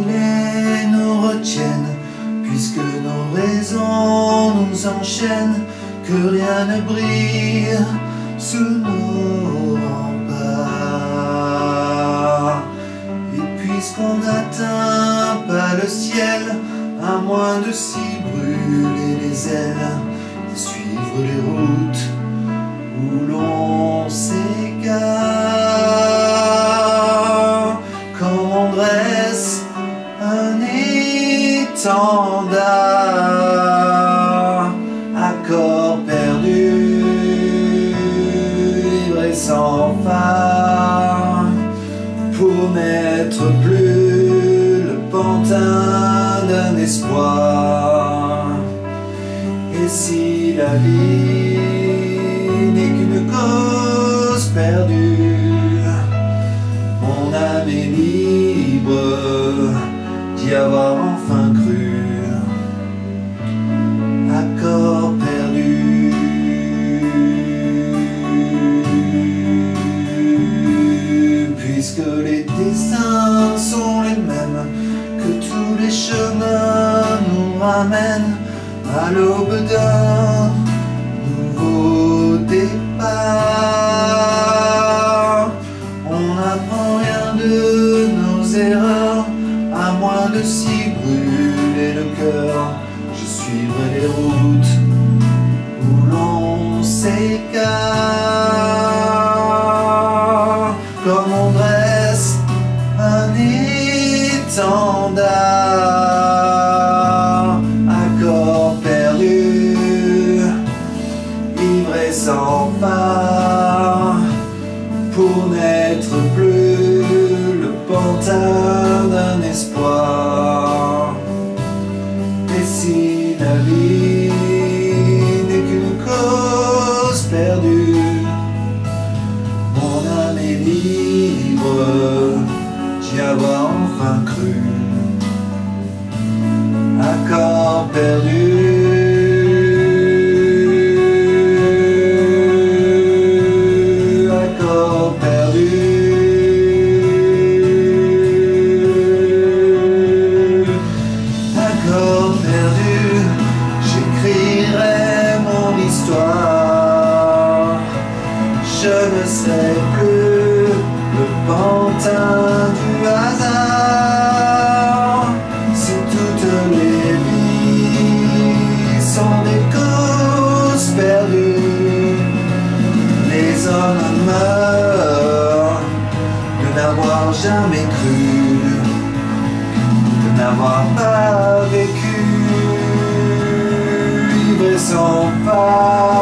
filets nous retiennent, puisque nos raisons nous enchaînent, que rien ne brille sous nos remparts. Et puisqu'on n'atteint pas le ciel, à moins de s'y brûler les ailes et suivre les routes où l'on s'égare, comme on dresse un étendard à corps perdu, ivre et sans phare, pour n'être plus le pantin d'un espoir. Et si la vie n'est qu'une cause perdue, mon âme est libre d'y avoir enfin cru. À corps perdu, puisque les destins sont les mêmes, que tous les chemins nous ramènent à l'aube d'un nouveau départ. On n'apprend rien de nos erreurs, à moins de s'y brûler le cœur. Je suivrai les routes où l'on s'égare, comme on dresse un étendard à corps perdu, ivre et sans phare, pour n'être plus le pantin d'un espoir. Et si la vie n'est qu'une cause perdue, mon âme est libre d'y avoir enfin cru. À corps perdu, à corps perdu, à corps perdu, j'écrirai mon histoire. Je ne serai plus le pantin du hasard. Si toutes les vies sont des causes perdues, les hommes meurent de n'avoir jamais cru, de n'avoir pas vécu, ivre et sans phare.